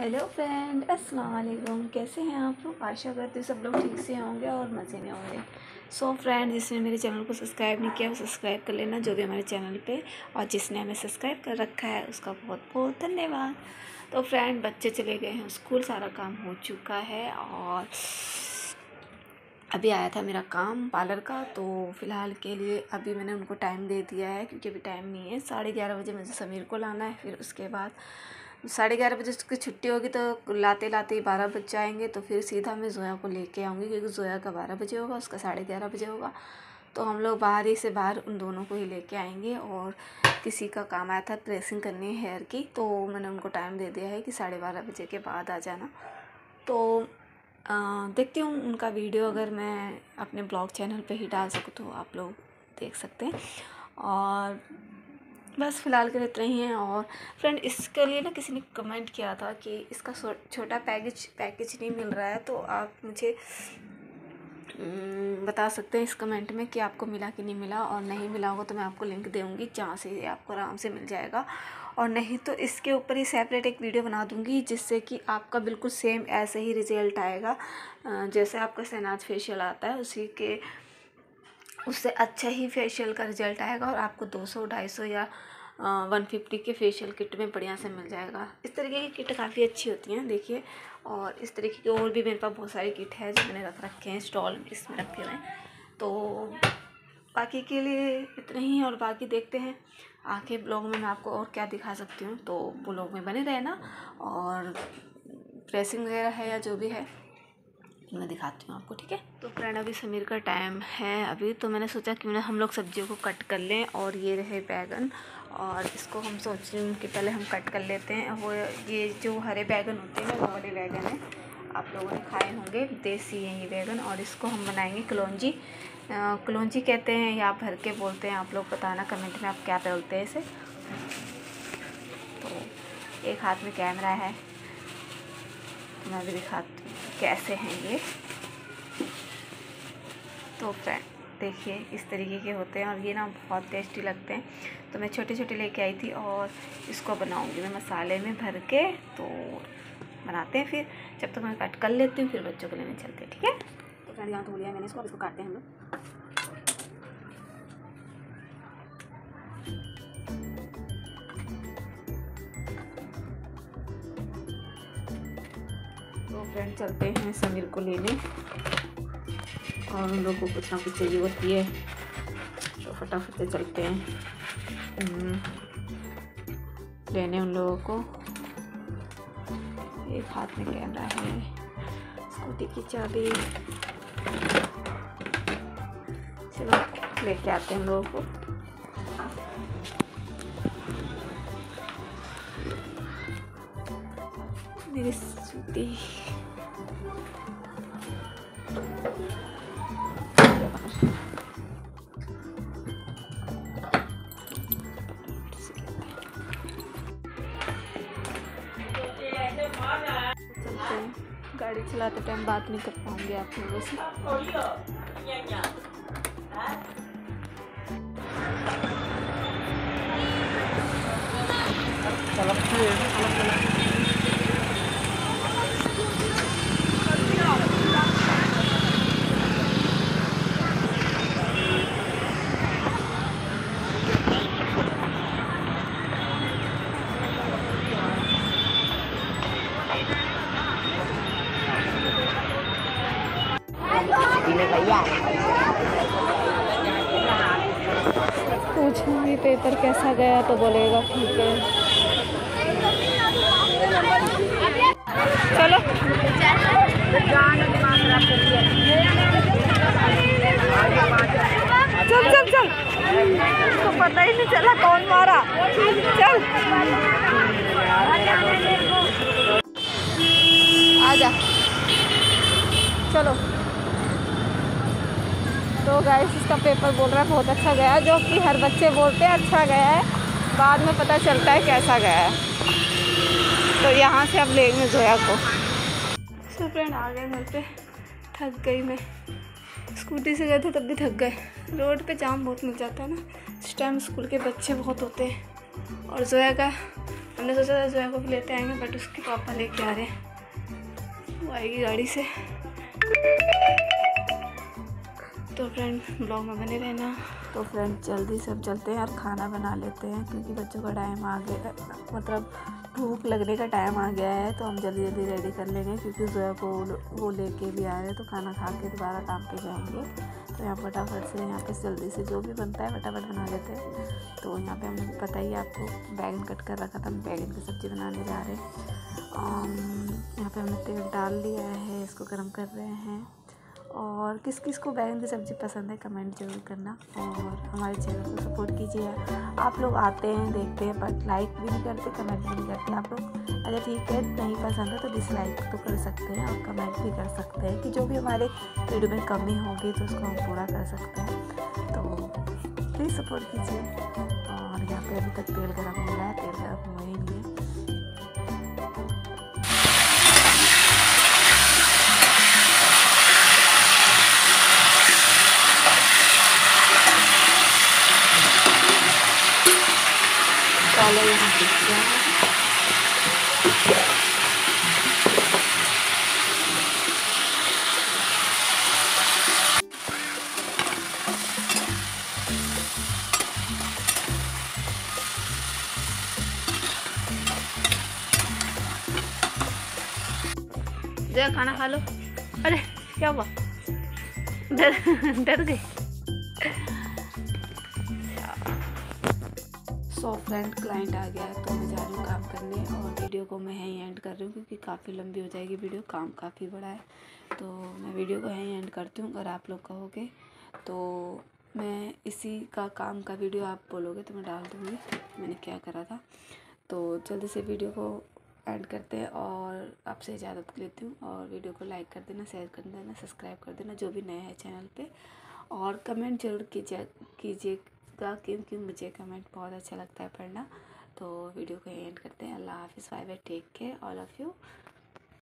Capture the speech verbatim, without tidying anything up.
Hello friend, अस्सलाम वालेकुम। कैसे हैं आप लोग? आशा करती हूँ सब लोग ठीक से होंगे और मज़े में होंगे। सो फ्रेंड, जिसने मेरे चैनल को सब्सक्राइब नहीं किया वो सब्सक्राइब कर लेना, जो भी हमारे चैनल पे, और जिसने हमें सब्सक्राइब कर रखा है उसका बहुत बहुत धन्यवाद। तो फ्रेंड, बच्चे चले गए हैं स्कूल, सारा काम हो चुका है और अभी आया था मेरा काम पार्लर का। तो फ़िलहाल के लिए अभी मैंने उनको टाइम दे दिया है क्योंकि अभी टाइम नहीं है। साढ़े ग्यारह बजे मुझे समीर को लाना है, फिर उसके बाद साढ़े ग्यारह बजे उसकी छुट्टी होगी तो लाते लाते ही बारह बज जाएंगे। तो फिर सीधा मैं जोया को लेके आऊँगी क्योंकि जोया का बारह बजे होगा, उसका साढ़े ग्यारह बजे होगा। तो हम लोग बाहर ही से बाहर उन दोनों को ही लेके आएंगे। और किसी का काम आया था प्रेसिंग करनी है हेयर की, तो मैंने उनको टाइम दे दिया है कि साढ़े बारह बजे के बाद आ जाना। तो आ, देखती हूँ उनका वीडियो अगर मैं अपने ब्लॉग चैनल पे ही डाल सकूँ तो आप लोग देख सकते हैं। और बस फ़िलहाल के लिए इतना ही है। और फ्रेंड, इसके लिए ना किसी ने कमेंट किया था कि इसका छोटा पैकेज पैकेज नहीं मिल रहा है, तो आप मुझे बता सकते हैं इस कमेंट में कि आपको मिला कि नहीं मिला। और नहीं मिला होगा तो मैं आपको लिंक दूँगी जहाँ से आपको आराम से मिल जाएगा। और नहीं तो इसके ऊपर ही सेपरेट एक वीडियो बना दूँगी जिससे कि आपका बिल्कुल सेम ऐसे ही रिज़ल्ट आएगा जैसे आपका शहनाज फेशियल आता है, उसी के उससे अच्छा ही फेशियल का रिज़ल्ट आएगा। और आपको दो सौ ढाई सौ या वन फिफ्टी के फेशियल किट में बढ़िया से मिल जाएगा। इस तरीके की किट काफ़ी अच्छी होती हैं, देखिए। और इस तरीके की और भी मेरे पास बहुत सारी किट है जो मैंने रख रखे हैं, स्टॉल इसमें रखे हुए हैं। तो बाकी के लिए इतना ही। और बाकी देखते हैं आगे ब्लॉग में मैं आपको और क्या दिखा सकती हूँ, तो ब्लॉग में बने रहना। और प्रेसिंग वगैरह है या जो भी है मैं दिखाती हूँ आपको, ठीक है। तो फ्रेंड, अभी समीर का टाइम है अभी, तो मैंने सोचा कि हम लोग सब्जियों को कट कर लें। और ये रहे बैगन, और इसको हम सोच रहे हैं कि पहले हम कट कर लेते हैं। वो ये जो हरे बैगन होते हैं वो वाले बैगन हैं, आप लोगों ने खाए होंगे, देसी हैं ये बैगन। और इसको हम बनाएंगे कलौंजी। कलौंजी कहते हैं या भर के बोलते हैं, आप लोग बताना कमेंट में आप क्या बोलते हैं इसे। तो एक हाथ में कैमरा है, तो मैं भी दिखाती हूँ कैसे हैं ये। तो फ्रेंड देखिए, इस तरीके के होते हैं और ये ना बहुत टेस्टी लगते हैं। तो मैं छोटे छोटे लेके आई थी और इसको बनाऊंगी मैं मसाले में भर के। तो बनाते हैं, फिर जब तक मैं कट कर लेती हूँ फिर बच्चों को लेने चलते हैं, ठीक है। तो फ्रेंड, यहाँ धो लिया मैंने इसको, अब इसको काटते हैं हम लोग। तो फ्रेंड, चलते हैं समीर को लेने, और उन लोगों को कुछ ना कुछ चाहिए होती है, तो फटाफट से चलते हैं लेने उन लोगों को। एक हाथ में कैमरा है, स्कूटी की चाबी, चलो लेके आते हैं उन लोगों को। मेरी स्कूटी गाड़ी चलाते टाइम बात नहीं कर पाऊंगी आप लोगों से। पूछूंगी पेपर कैसा गया तो बोलेगा ठीक है। चलो चल चल चल, तो पता ही नहीं चला कौन मारा। चल आजा, चलो। तो गाइस, इसका पेपर बोल रहा है बहुत अच्छा गया, जो कि हर बच्चे बोलते हैं अच्छा गया है, बाद में पता चलता है कैसा गया है। तो यहाँ से अब लेंगे जोया को। सो फ्रेंड, आ गए घर पे। थक गई मैं, स्कूटी से गए थे तब भी थक गए। रोड पे जाम बहुत मिल जाता है ना, इस टाइम स्कूल के बच्चे बहुत होते हैं। और जोया का हमने सोचा था जोया को भी लेते आएंगे, बट उसके पापा लेके आ रहे हैं, वो आएगी गाड़ी से। तो फ्रेंड ब्लॉग में बने रहना। तो फ्रेंड जल्दी सब चलते हैं और खाना बना लेते हैं, क्योंकि बच्चों का टाइम आ गया, मतलब भूख लगने का टाइम आ गया है। तो हम जल्दी जल्दी रेडी कर लेंगे, क्योंकि जोया को वो लेके भी आ रहे हैं, तो खाना खा के दोबारा काम पे जाएंगे। तो यहाँ फटाफट से यहाँ पे जल्दी से जो भी बनता है फटाफट बना लेते हैं। तो यहाँ पे हमने पता ही आपको बैगन कट कर रखा था, हम बैगन की सब्ज़ी बनाने जा रहे हैं। यहाँ पे हमने तेल डाल लिया है, इसको गर्म कर रहे हैं। और किस किस को बैगन की सब्ज़ी पसंद है कमेंट ज़रूर करना, और हमारे चैनल को सपोर्ट कीजिए। आप लोग आते हैं देखते हैं बट लाइक भी नहीं करते, कमेंट भी नहीं करते। आप लोग अगर ठीक है नहीं पसंद है तो डिसलाइक तो कर सकते हैं, और कमेंट भी कर सकते हैं कि जो भी हमारे वीडियो में कमी होगी तो उसको हम पूरा कर सकते हैं। तो प्लीज़ सपोर्ट कीजिए। और यहाँ पे अभी तक तेल गर्म हो रहा है, तेल गर्म हुआ ही नहीं है। काला यहाँ दिख गया है। जया खाना खा लो। अरे क्या हुआ, डर डर गई। सो फ्रेंड क्लाइंट आ गया है, तो मैं जा रही हूँ काम करने, और वीडियो को मैं यहीं एंड कर रही हूँ, क्योंकि काफ़ी लंबी हो जाएगी वीडियो, काम काफ़ी बड़ा है। तो मैं वीडियो को यहीं एंड करती हूँ। अगर आप लोग कहोगे तो मैं इसी का काम का वीडियो आप बोलोगे तो मैं डाल दूँगी मैंने क्या करा था। तो जल्दी से वीडियो को एंड करते हैं, और आपसे इजाज़त लेती हूँ। और वीडियो को लाइक कर देना, शेयर कर देना, सब्सक्राइब कर देना जो भी नया है चैनल पे, और कमेंट जरूर कीजिए कीजिएगा, क्योंकि मुझे कमेंट बहुत अच्छा लगता है पढ़ना। तो वीडियो को एंड करते हैं। अल्लाह हाफिज़, bye bye, take care all of you.